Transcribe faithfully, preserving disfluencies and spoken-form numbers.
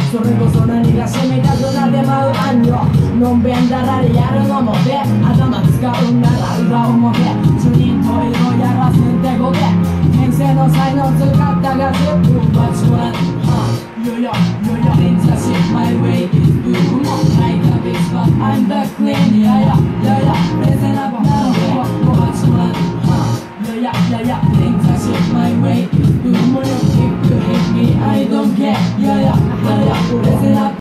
それこそ何が染みたくなってまう暗よのんべんだらりやるのもで頭使うんなら裏表